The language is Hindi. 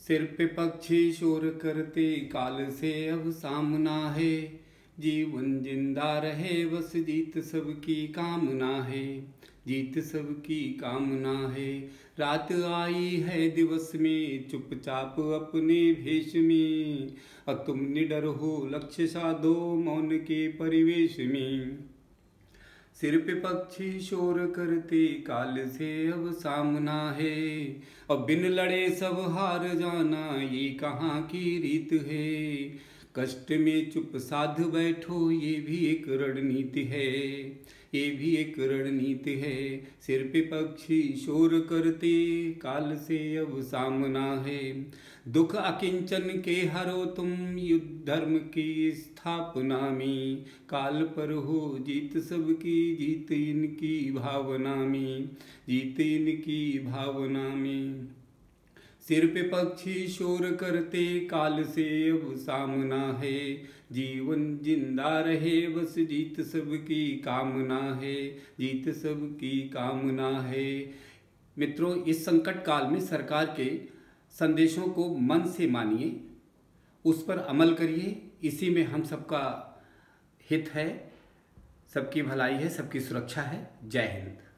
सिर पे पक्षी शोर करते काल से अब सामना है। जीवन जिंदा रहे बस जीत सबकी कामना है। जीत सबकी कामना है। रात आई है दिवस में चुपचाप अपने भेष में। अब तुम निडर हो लक्ष्य साधो मौन के परिवेश में। सिर पे पक्षी शोर करते काल से अब सामना है। अब बिन लड़े सब हार जाना ये कहाँ की रीत है। कष्ट में चुप साध बैठो ये भी एक रणनीति है। ये भी एक रणनीति है। सिर पे पक्षी शोर करते काल से अब सामना है। दुख अकिंचन के हरो तुम युद्ध धर्म की स्थापना में। काल पर हो जीत सबकी जीत इनकी भावना में। जीत इनकी भावना में। सिर पे पक्षी शोर करते काल से अब सामना है। जीवन जिंदा रहे बस जीत सबकी कामना है। जीत सबकी कामना है। मित्रों, इस संकट काल में सरकार के संदेशों को मन से मानिए, उस पर अमल करिए। इसी में हम सबका हित है, सबकी भलाई है, सबकी सुरक्षा है। जय हिंद।